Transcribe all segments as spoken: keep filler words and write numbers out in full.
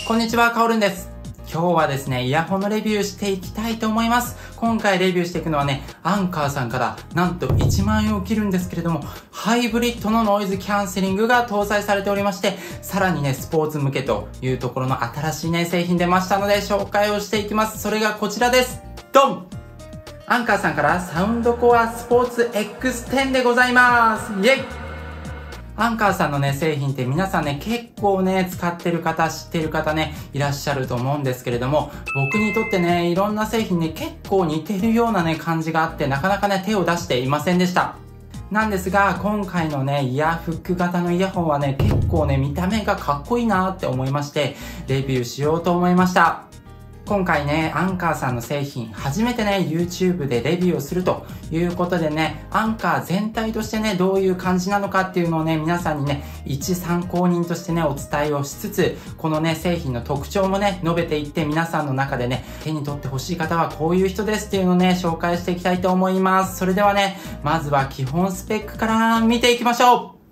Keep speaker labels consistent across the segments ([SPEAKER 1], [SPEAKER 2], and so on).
[SPEAKER 1] こんにちは、かおるんです。今日はですね、イヤホンのレビューしていきたいと思います。今回レビューしていくのはね、アンカーさんからなんといちまんえんを切るんですけれども、ハイブリッドのノイズキャンセリングが搭載されておりまして、さらにね、スポーツ向けというところの新しいね、製品出ましたので紹介をしていきます。それがこちらです。ドン！アンカーさんからサウンドコアスポーツ エックステン でございます。イェイ！アンカーさんのね、製品って皆さんね、結構ね、使ってる方、知ってる方ね、いらっしゃると思うんですけれども、僕にとってね、いろんな製品ね、結構似てるようなね、感じがあって、なかなかね、手を出していませんでした。なんですが、今回のね、イヤーフック型のイヤホンはね、結構ね、見た目がかっこいいなって思いまして、レビューしようと思いました。今回ね、アンカーさんの製品、初めてね、YouTube でレビューをするということでね、アンカー全体としてね、どういう感じなのかっていうのをね、皆さんにね、一参考人としてね、お伝えをしつつ、このね、製品の特徴もね、述べていって、皆さんの中でね、手に取ってほしい方はこういう人ですっていうのをね、紹介していきたいと思います。それではね、まずは基本スペックから見ていきましょう。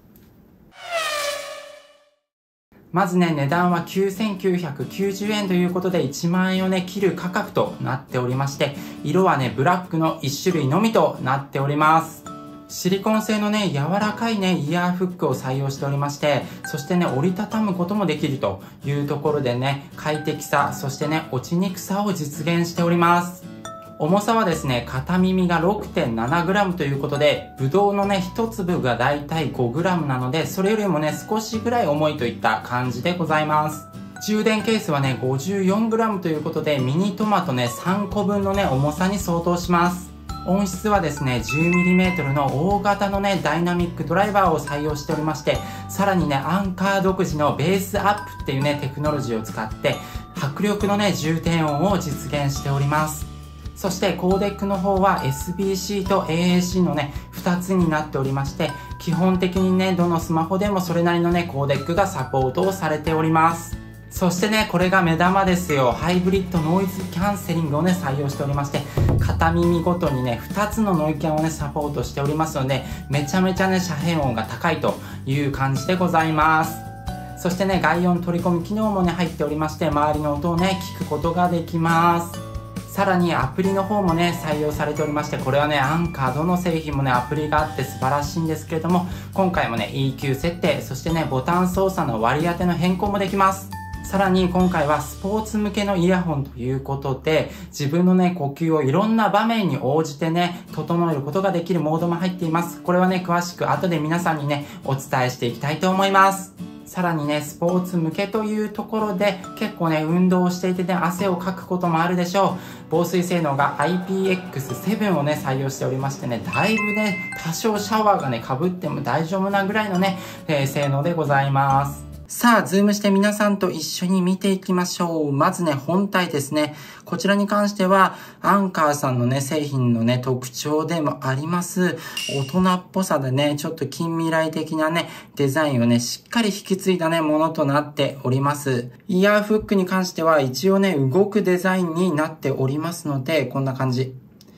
[SPEAKER 1] まずね、値段はきゅうせんきゅうひゃくきゅうじゅうえんということでいちまんえんをね、切る価格となっておりまして、色はね、ブラックのいち種類のみとなっております。シリコン製のね、柔らかいね、イヤーフックを採用しておりまして、そしてね、折りたたむこともできるというところでね、快適さ、そしてね、落ちにくさを実現しております。重さはですね、片耳が ろくてんななグラム ということで、ブドウのね、一粒がだいたい ごグラム なので、それよりもね、少しぐらい重いといった感じでございます。充電ケースはね、ごじゅうよんグラム ということで、ミニトマトね、さんこぶんのね、重さに相当します。音質はですね、じゅうミリメートル の大型のね、ダイナミックドライバーを採用しておりまして、さらにね、アンカー独自のベースアップっていうね、テクノロジーを使って、迫力のね、重低音を実現しております。そしてコーデックの方は エスビーシー と エーエーシー のね、ふたつになっておりまして、基本的にね、どのスマホでもそれなりのね、コーデックがサポートをされております。そしてね、これが目玉ですよ。ハイブリッドノイズキャンセリングをね、採用しておりまして、片耳ごとにね、ふたつのノイキャンをね、サポートしておりますので、めちゃめちゃね、遮蔽音が高いという感じでございます。そしてね、外音取り込み機能もね、入っておりまして、周りの音をね、聞くことができます。さらにアプリの方もね、採用されておりまして、これはね、アンカーどの製品もね、アプリがあって素晴らしいんですけれども、今回もね、イーキュー 設定、そしてね、ボタン操作の割り当ての変更もできます。さらに今回はスポーツ向けのイヤホンということで、自分のね、呼吸をいろんな場面に応じてね、整えることができるモードも入っています。これはね、詳しく後で皆さんにね、お伝えしていきたいと思います。さらにね、スポーツ向けというところで、結構ね、運動をしていてね、汗をかくこともあるでしょう。防水性能が アイピーエックスセブン をね、採用しておりましてね、だいぶね、多少シャワーがね、被っても大丈夫なぐらいのね、えー、性能でございます。さあ、ズームして皆さんと一緒に見ていきましょう。まずね、本体ですね。こちらに関しては、アンカーさんのね、製品のね、特徴でもあります。大人っぽさでね、ちょっと近未来的なね、デザインをね、しっかり引き継いだね、ものとなっております。イヤーフックに関しては、一応ね、動くデザインになっておりますので、こんな感じ。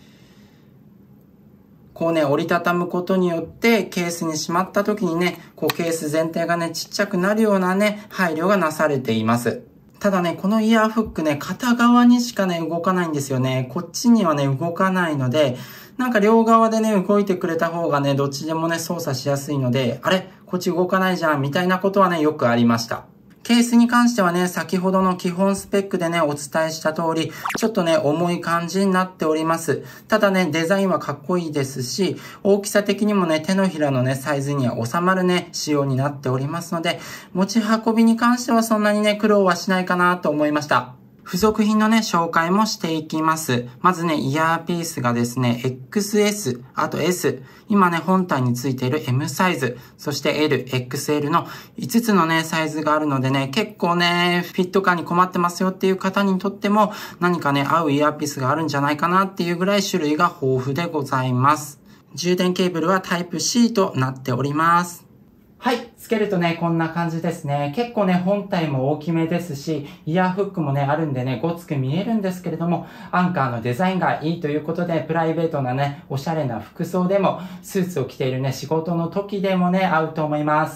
[SPEAKER 1] こうね、折りたたむことによって、ケースにしまった時にね、こうケース全体がね、ちっちゃくなるようなね、配慮がなされています。ただね、このイヤーフックね、片側にしかね、動かないんですよね。こっちにはね、動かないので、なんか両側でね、動いてくれた方がね、どっちでもね、操作しやすいので、あれこっち動かないじゃんみたいなことはね、よくありました。ケースに関してはね、先ほどの基本スペックでね、お伝えした通り、ちょっとね、重い感じになっております。ただね、デザインはかっこいいですし、大きさ的にもね、手のひらのね、サイズには収まるね、仕様になっておりますので、持ち運びに関してはそんなにね、苦労はしないかなと思いました。付属品のね、紹介もしていきます。まずね、イヤーピースがですね、エックスエス、あと S、今ね、本体についている エム サイズ、そして エル、エックスエル のいつつのね、サイズがあるのでね、結構ね、フィット感に困ってますよっていう方にとっても、何かね、合うイヤーピースがあるんじゃないかなっていうぐらい種類が豊富でございます。充電ケーブルはタイプ シー となっております。はい。つけるとね、こんな感じですね。結構ね、本体も大きめですし、イヤーフックもね、あるんでね、ごつく見えるんですけれども、アンカーのデザインがいいということで、プライベートなね、おしゃれな服装でも、スーツを着ているね、仕事の時でもね、合うと思います。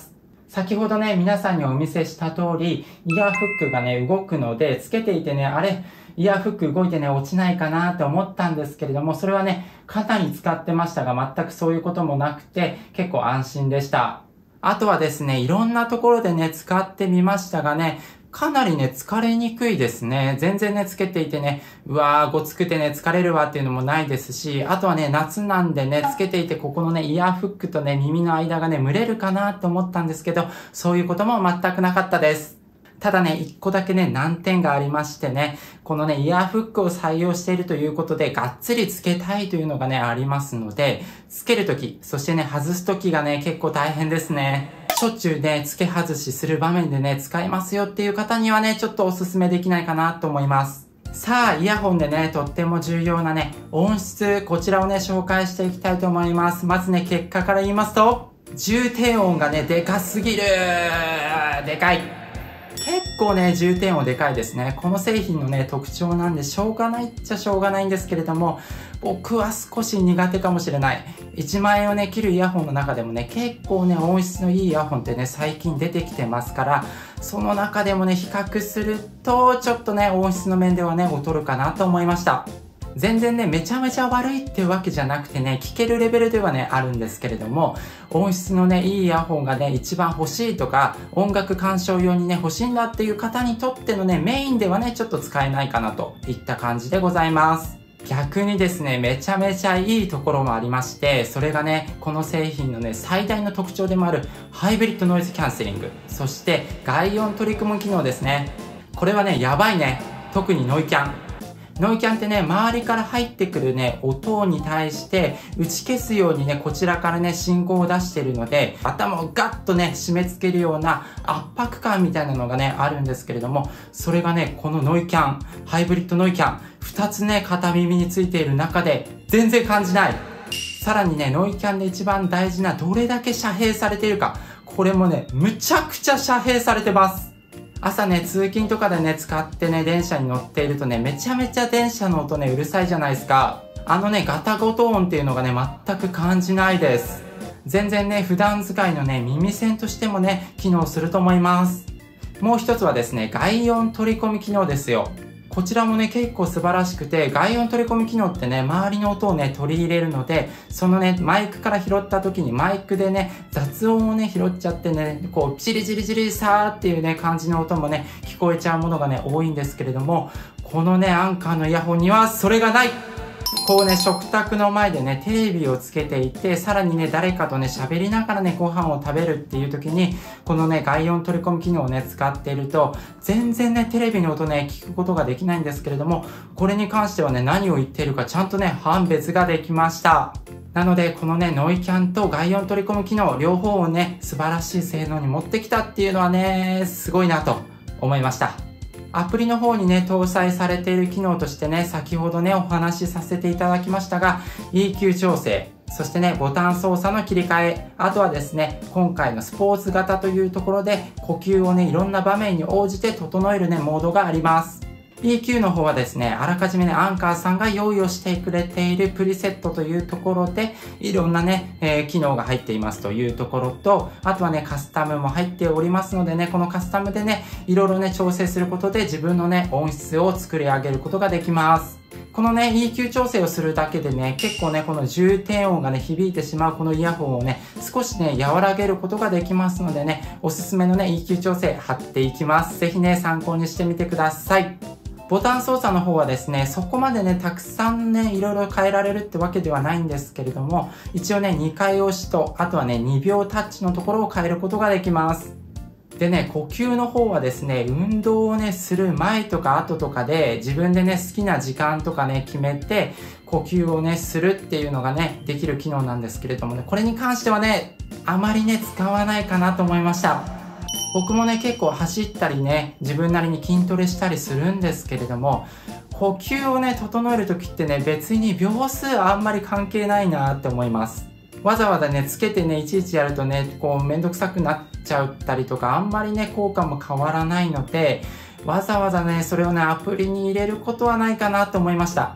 [SPEAKER 1] 先ほどね、皆さんにお見せした通り、イヤーフックがね、動くので、つけていてね、あれ、イヤーフック動いてね、落ちないかなって思ったんですけれども、それはね、かなり使ってましたが、全くそういうこともなくて、結構安心でした。あとはですね、いろんなところでね、使ってみましたがね、かなりね、疲れにくいですね。全然ね、つけていてね、うわー、ごつくてね、疲れるわっていうのもないですし、あとはね、夏なんでね、つけていて、ここのね、イヤーフックとね、耳の間がね、蒸れるかなと思ったんですけど、そういうことも全くなかったです。ただね、一個だけね、難点がありましてね、このね、イヤーフックを採用しているということで、がっつりつけたいというのがね、ありますので、つけるとき、そしてね、外すときがね、結構大変ですね。しょっちゅうね、付け外しする場面でね、使いますよっていう方にはね、ちょっとお勧めできないかなと思います。さあ、イヤホンでね、とっても重要なね、音質、こちらをね、紹介していきたいと思います。まずね、結果から言いますと、重低音がね、でかすぎるでかい結構ね、重低音でかいですね。この製品のね、特徴なんで、しょうがないっちゃしょうがないんですけれども、僕は少し苦手かもしれない。いちまんえんをね、切るイヤホンの中でもね、結構ね、音質のいいイヤホンってね、最近出てきてますから、その中でもね、比較すると、ちょっとね、音質の面ではね、劣るかなと思いました。全然ね、めちゃめちゃ悪いっていうわけじゃなくてね、聞けるレベルではね、あるんですけれども、音質のね、いいイヤホンがね、一番欲しいとか、音楽鑑賞用にね、欲しいんだっていう方にとってのね、メインではね、ちょっと使えないかなといった感じでございます。逆にですね、めちゃめちゃいいところもありまして、それがね、この製品のね、最大の特徴でもある、ハイブリッドノイズキャンセリング、そして外音取り込む機能ですね。これはね、やばいね。特にノイキャン。ノイキャンってね、周りから入ってくるね、音に対して打ち消すようにね、こちらからね、信号を出しているので、頭をガッとね、締め付けるような圧迫感みたいなのがね、あるんですけれども、それがね、このノイキャン、ハイブリッドノイキャン、二つね、片耳についている中で、全然感じない。さらにね、ノイキャンで一番大事な、どれだけ遮蔽されているか、これもね、むちゃくちゃ遮蔽されてます。朝ね、通勤とかでね、使ってね、電車に乗っているとね、めちゃめちゃ電車の音ね、うるさいじゃないですか。あのね、ガタゴト音っていうのがね、全く感じないです。全然ね、普段使いのね、耳栓としてもね、機能すると思います。もう一つはですね、外音取り込み機能ですよ。こちらもね、結構素晴らしくて、外音取り込み機能ってね、周りの音をね、取り入れるので、そのね、マイクから拾った時にマイクでね、雑音をね、拾っちゃってね、こう、チリチリチリサーっていうね、感じの音もね、聞こえちゃうものがね、多いんですけれども、このね、アンカーのイヤホンにはそれがない。こうね、食卓の前でね、テレビをつけていて、さらにね、誰かとね、喋りながらね、ご飯を食べるっていう時に、このね、外音取り込み機能をね、使っていると、全然ね、テレビの音ね、聞くことができないんですけれども、これに関してはね、何を言っているかちゃんとね、判別ができました。なので、このね、ノイキャンと外音取り込む機能、両方をね、素晴らしい性能に持ってきたっていうのはね、すごいなと思いました。アプリの方にね、搭載されている機能としてね、先ほどね、お話しさせていただきましたが、イーキュー 調整、そしてね、ボタン操作の切り替え、あとはですね、今回のスポーツ型というところで、呼吸をね、いろんな場面に応じて整えるね、モードがあります。イーキュー の方はですね、あらかじめね、アンカーさんが用意をしてくれているプリセットというところで、いろんなね、えー、機能が入っていますというところと、あとはね、カスタムも入っておりますのでね、このカスタムでね、いろいろね、調整することで自分のね、音質を作り上げることができます。このね、イーキュー 調整をするだけでね、結構ね、この重低音がね、響いてしまうこのイヤホンをね、少しね、和らげることができますのでね、おすすめのね、イーキュー 調整貼っていきます。ぜひね、参考にしてみてください。ボタン操作の方はですね、そこまでね、たくさんね、いろいろ変えられるってわけではないんですけれども、一応ね、にかい押しと、あとはね、にびょうタッチのところを変えることができます。でね、呼吸の方はですね、運動をね、する前とか後とかで、自分でね、好きな時間とかね、決めて、呼吸をね、するっていうのがね、できる機能なんですけれどもね、これに関してはね、あまりね、使わないかなと思いました。僕もね、結構走ったりね、自分なりに筋トレしたりするんですけれども、呼吸をね、整える時ってね、別に秒数あんまり関係ないなって思います。わざわざね、つけてね、いちいちやるとね、こう、めんどくさくなっちゃったりとか、あんまりね、効果も変わらないので、わざわざね、それをね、アプリに入れることはないかなと思いました。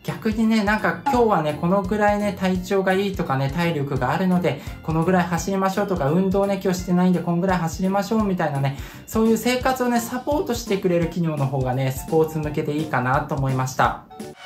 [SPEAKER 1] 逆にね、なんか今日はね、このぐらいね、体調がいいとかね、体力があるので、このぐらい走りましょうとか、運動ね、今日してないんで、こんぐらい走りましょうみたいなね、そういう生活をね、サポートしてくれる機能の方がね、スポーツ向けでいいかなと思いました。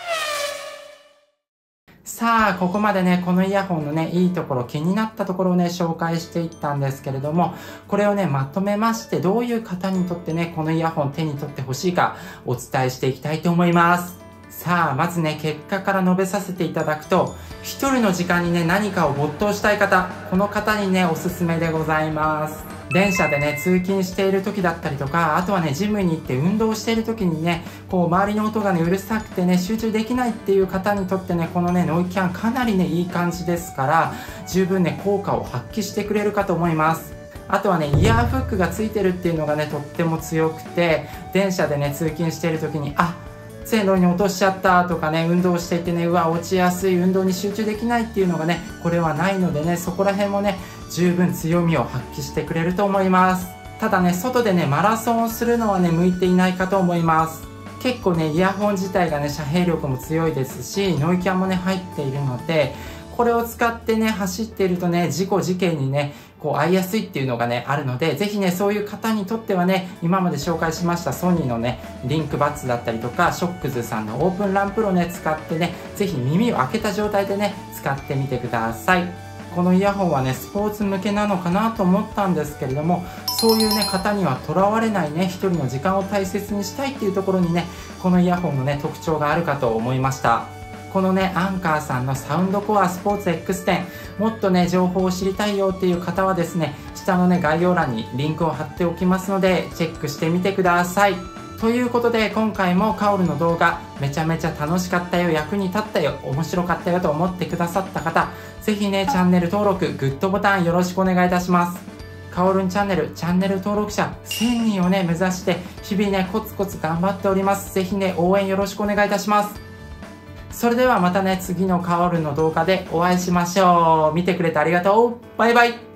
[SPEAKER 1] さあ、ここまでね、このイヤホンのね、いいところ、気になったところをね、紹介していったんですけれども、これをね、まとめまして、どういう方にとってね、このイヤホン手に取ってほしいか、お伝えしていきたいと思います。さあ、まずね、結果から述べさせていただくと、一人の時間にね、何かを没頭したい方、この方にね、おすすめでございます。電車でね、通勤している時だったりとか、あとはね、ジムに行って運動している時にね、こう、周りの音がね、うるさくてね、集中できないっていう方にとってね、このね、ノイキャンかなりね、いい感じですから、十分ね、効果を発揮してくれるかと思います。あとはね、イヤーフックがついてるっていうのがね、とっても強くて、電車でね、通勤している時に、あ、線路に落としちゃったとかね、運動していてね、うわ、落ちやすい、運動に集中できないっていうのがね、これはないのでね、そこら辺もね、十分強みを発揮してくれると思います。ただね、外でね、マラソンをするのはね、向いていないかと思います。結構ね、イヤホン自体がね、遮蔽力も強いですし、ノイキャンもね、入っているので、これを使ってね、走っているとね、事故事件にね、こう、合いやすいっていうのがね、あるので、ぜひね、そういう方にとってはね、今まで紹介しましたソニーのね、リンクバッツだったりとか、ショックズさんのオープンランプロね、使ってね、ぜひ耳を開けた状態でね、使ってみてください。このイヤホンはね、スポーツ向けなのかなと思ったんですけれども、そういうね、方にはとらわれないね、一人の時間を大切にしたいっていうところにね、このイヤホンのね、特徴があるかと思いました。このね、アンカーさんのサウンドコアスポーツ エックステン、もっとね、情報を知りたいよっていう方はですね、下のね、概要欄にリンクを貼っておきますので、チェックしてみてください。ということで、今回もカオルの動画、めちゃめちゃ楽しかったよ、役に立ったよ、面白かったよと思ってくださった方、ぜひね、チャンネル登録、グッドボタンよろしくお願いいたします。カオルンチャンネル、チャンネル登録者せんにんをね、目指して、日々ね、コツコツ頑張っております。ぜひね、応援よろしくお願いいたします。それではまたね、次のカオルンの動画でお会いしましょう。見てくれてありがとう。バイバイ。